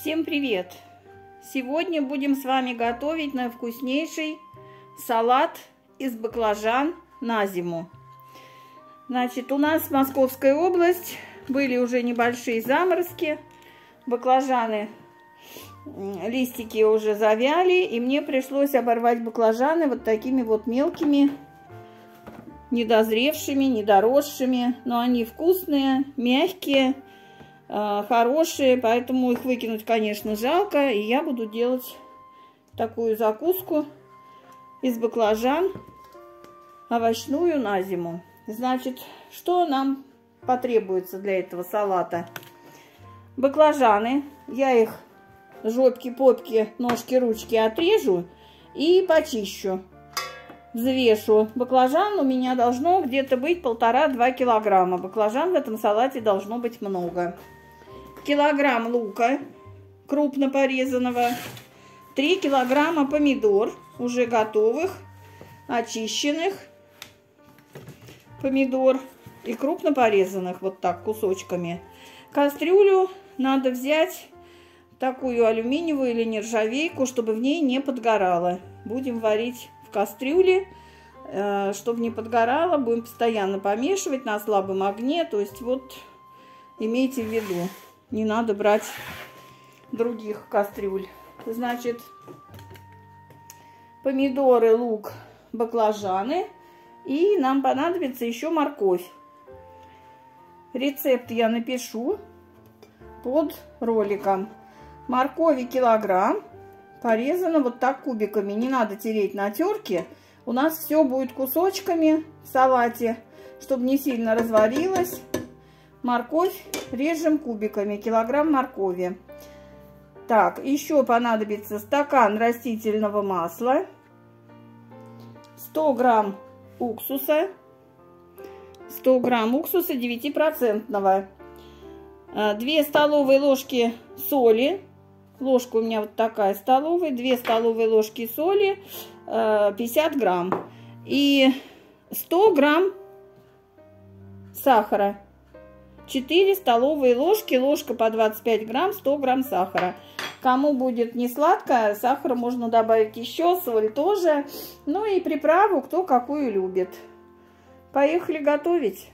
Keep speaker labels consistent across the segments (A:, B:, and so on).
A: Всем привет! Сегодня будем с вами готовить наивкуснейший салат из баклажан на зиму. Значит, у нас Московская область, были уже небольшие заморозки, баклажаны, листики уже завяли, и мне пришлось оборвать баклажаны вот такими вот мелкими, недозревшими, недоросшими, но они вкусные, мягкие, хорошие, поэтому их выкинуть, конечно, жалко. И я буду делать такую закуску из баклажан овощную на зиму. Значит, что нам потребуется для этого салата? Баклажаны. Я их жопки, попки, ножки, ручки отрежу и почищу. Взвешу. Баклажан у меня должно где-то быть 1,5–2 килограмма. Баклажан в этом салате должно быть много. Килограмм лука крупно порезанного, 3 килограмма помидор уже готовых, очищенных помидор и крупно порезанных вот так кусочками. Кастрюлю надо взять такую алюминиевую или нержавейку, чтобы в ней не подгорало. Будем варить в кастрюле, чтобы не подгорало, будем постоянно помешивать на слабом огне. То есть вот имейте в виду, не надо брать других кастрюль. Значит, помидоры, лук, баклажаны. И нам понадобится еще морковь. Рецепт я напишу под роликом. Моркови килограмм. Порезано вот так кубиками. Не надо тереть на терке. У нас все будет кусочками в салате, чтобы не сильно разварилось. Морковь режем кубиками, килограмм моркови. Так, еще понадобится стакан растительного масла, 100 грамм уксуса, 100 грамм уксуса 9%, 2 столовые ложки соли, ложка у меня вот такая столовая, 2 столовые ложки соли, 50 грамм и 100 грамм сахара. 4 столовые ложки, ложка по 25 грамм, 100 грамм сахара. Кому будет не сладко, сахара можно добавить еще, соль тоже. Ну и приправу, кто какую любит. Поехали готовить.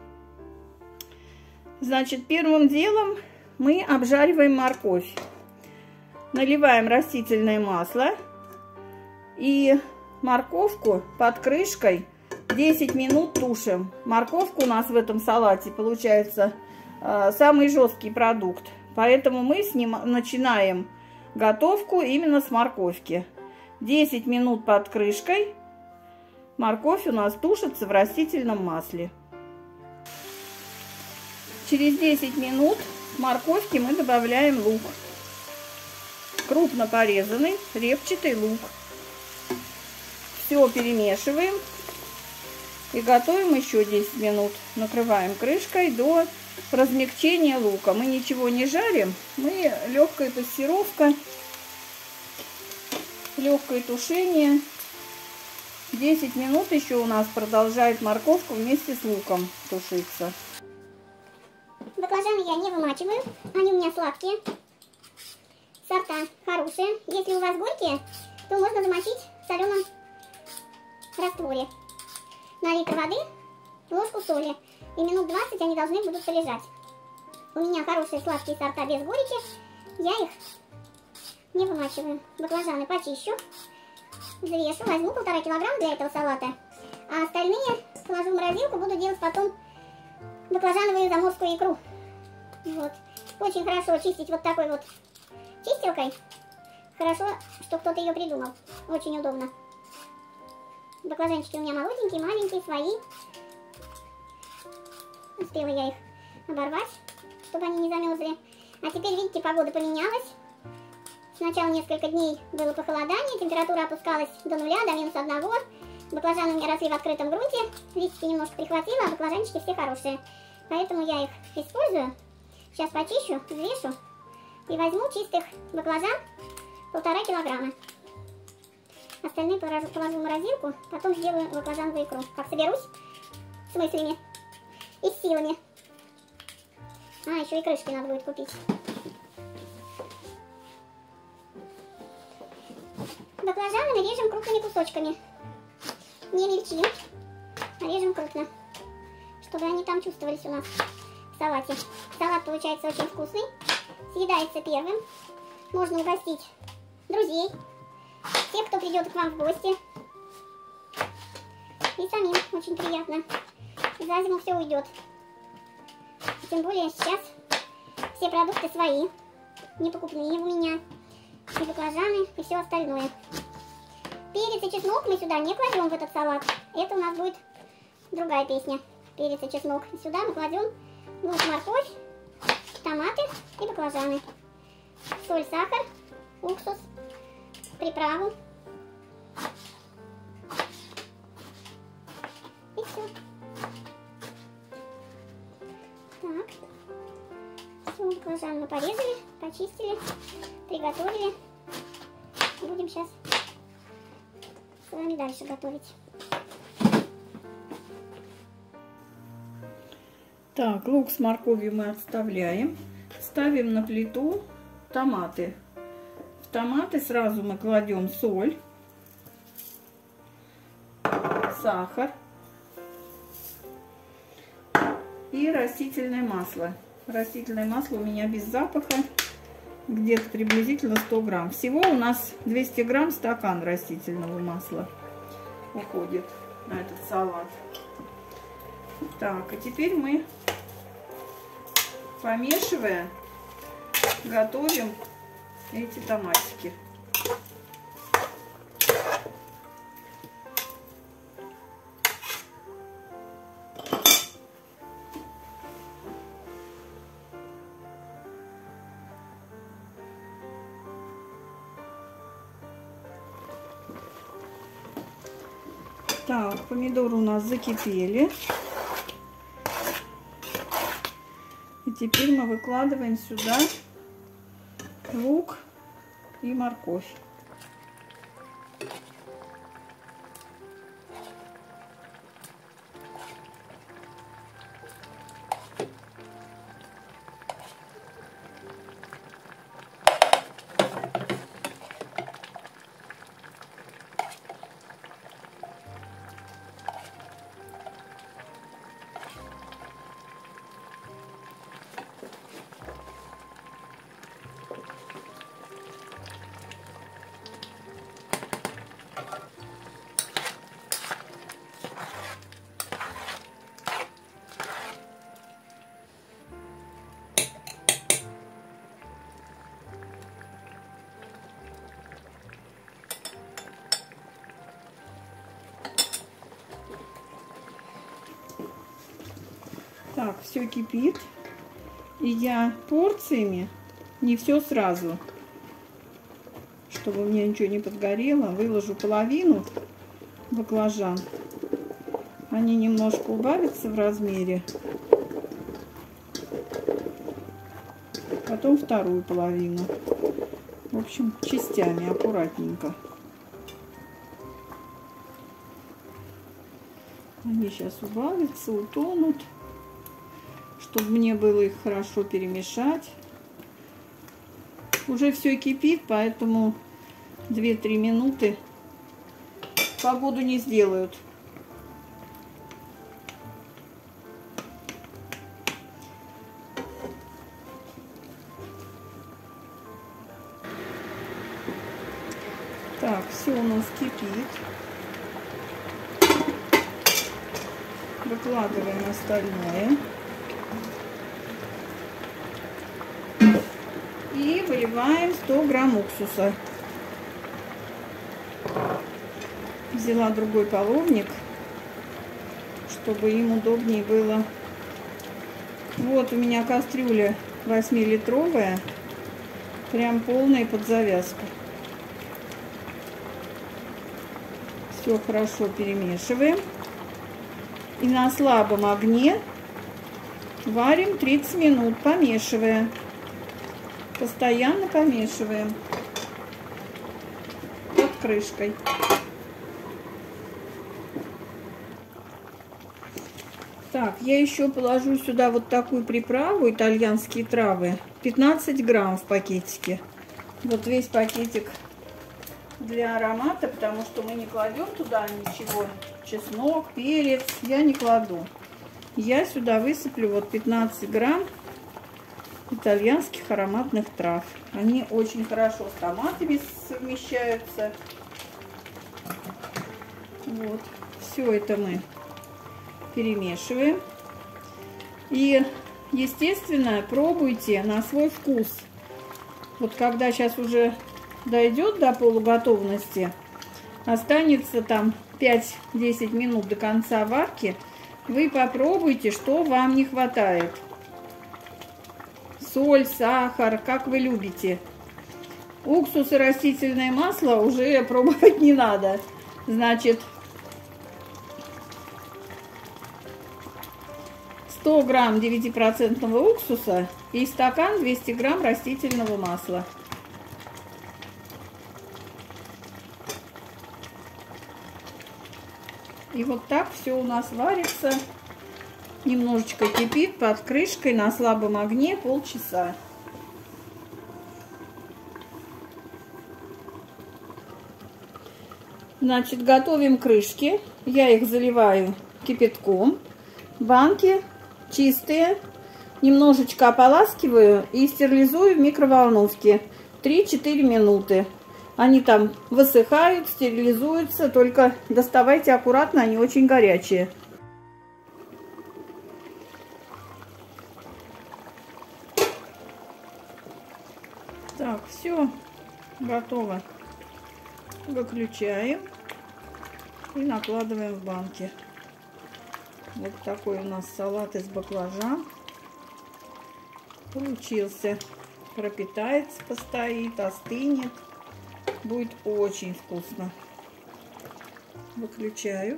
A: Значит, первым делом мы обжариваем морковь. Наливаем растительное масло и морковку под крышкой 10 минут тушим. Морковка у нас в этом салате получается самый жесткий продукт. Поэтому мы начинаем готовку именно с морковки. 10 минут под крышкой. Морковь у нас тушится в растительном масле. Через 10 минут к морковке мы добавляем лук. Крупно порезанный репчатый лук. Все перемешиваем. И готовим еще 10 минут. Накрываем крышкой до размягчения лука. Мы ничего не жарим. Мы легкая пассировка, легкое тушение. 10 минут еще у нас продолжает морковка вместе с луком тушиться.
B: Баклажаны я не вымачиваю. Они у меня сладкие. Сорта хорошие. Если у вас горькие, то можно замочить в соленом растворе. На литр воды ложку соли. И минут 20 они должны будут полежать. У меня хорошие сладкие сорта без горечи. Я их не вымачиваю. Баклажаны почищу. Взвешу. Возьму 1,5 килограмма для этого салата. А остальные положу в морозилку. Буду делать потом баклажановую заморскую икру. Вот. Очень хорошо чистить вот такой вот чистилкой. Хорошо, что кто-то ее придумал. Очень удобно. Баклажанчики у меня молоденькие, маленькие, свои. Успела я их оборвать, чтобы они не замерзли. А теперь, видите, погода поменялась. Сначала несколько дней было похолодание, температура опускалась до 0, до -1. Баклажаны у меня росли в открытом грунте. Листики немножко прихватила, а баклажанчики все хорошие. Поэтому я их использую. Сейчас почищу, взвешу и возьму чистых баклажан 1,5 килограмма. Остальные положу в морозилку, потом сделаю баклажановую икру. Как соберусь с мыслями и с силами. А, еще и крышки надо будет купить. Баклажаны нарежем крупными кусочками. Не мельчим, а режем крупно, чтобы они там чувствовались у нас в салате. Салат получается очень вкусный, съедается первым. Можно угостить друзей, тех, кто придет к вам в гости. И самим очень приятно. За зиму все уйдет. Тем более сейчас все продукты свои, не покупные у меня. И баклажаны, и все остальное. Перец и чеснок мы сюда не кладем в этот салат. Это у нас будет другая песня. Перец и чеснок. И сюда мы кладем лук, морковь, томаты и баклажаны. Соль, сахар, уксус, приправу. И все. Так. Все, баклажан мы порезали, почистили, приготовили. Будем сейчас с вами дальше готовить.
A: Так, лук с морковью мы отставляем. Ставим на плиту томаты. В томаты сразу мы кладем соль, сахар и растительное масло. Растительное масло у меня без запаха, где-то приблизительно 100 грамм. Всего у нас 200 грамм стакан растительного масла уходит на этот салат. Так, и теперь мы, помешивая, готовим эти томатики. Так, помидоры у нас закипели. И теперь мы выкладываем сюда лук и морковь. Так, все кипит. И я порциями, не все сразу, чтобы у меня ничего не подгорело, выложу половину баклажан. Они немножко убавятся в размере. Потом вторую половину. В общем, частями, аккуратненько. Они сейчас убавятся, утонут, чтобы мне было их хорошо перемешать. Уже все кипит, поэтому 2-3 минуты погоду не сделают. Так, все у нас кипит. Выкладываем остальное. И выливаем 100 грамм уксуса. Взяла другой половник, чтобы им удобнее было. Вот у меня кастрюля 8-литровая, прям полная под завязку. Все хорошо перемешиваем. И на слабом огне варим 30 минут, помешивая. Постоянно помешиваем под крышкой. Так, я еще положу сюда вот такую приправу, итальянские травы. 15 грамм в пакетике. Вот весь пакетик для аромата, потому что мы не кладем туда ничего. Чеснок, перец я не кладу. Я сюда высыплю вот 15 грамм итальянских ароматных трав. Они очень хорошо с томатами совмещаются. Вот. Все это мы перемешиваем. И, естественно, пробуйте на свой вкус. Вот когда сейчас уже дойдет до полуготовности, останется там 5-10 минут до конца варки, вы попробуйте, что вам не хватает. Соль, сахар, как вы любите. Уксус и растительное масло уже пробовать не надо. Значит, 100 грамм 9% уксуса и стакан 200 грамм растительного масла. И вот так все у нас варится. Немножечко кипит под крышкой на слабом огне полчаса. Значит, готовим крышки. Я их заливаю кипятком. Банки чистые. Немножечко ополаскиваю и стерилизую в микроволновке 3-4 минуты. Они там высыхают, стерилизуются. Только доставайте аккуратно, они очень горячие. Так, все готово. Выключаем и накладываем в банки. Вот такой у нас салат из баклажан получился. Пропитается, постоит, остынет. Будет очень вкусно. Выключаю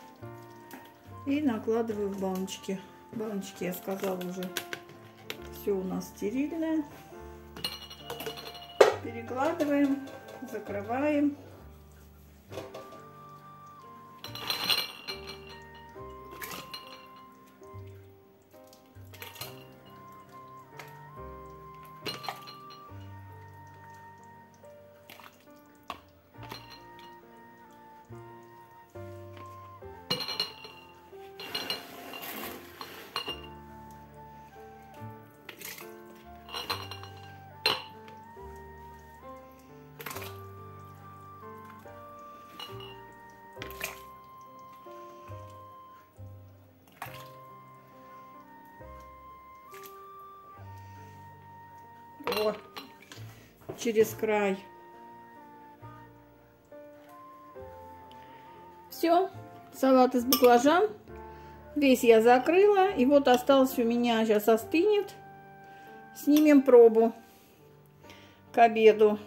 A: и накладываю в баночки. Баночки, я сказала, уже все у нас стерильное. Перекладываем, закрываем. О, через край. Все, салат из баклажан весь я закрыла, и вот осталось у меня, сейчас остынет. Снимем пробу к обеду.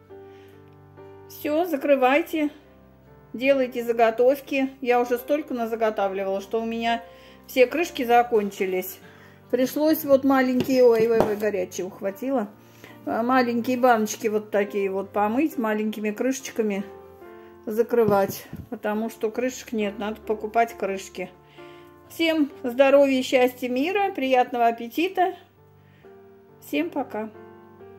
A: Все, закрывайте, делайте заготовки. Я уже столько назаготавливала, что у меня все крышки закончились. Пришлось вот маленькие, ой, горячее ухватила. Маленькие баночки вот такие вот помыть, маленькими крышечками закрывать. Потому что крышек нет, надо покупать крышки. Всем здоровья, счастья, мира, приятного аппетита. Всем пока.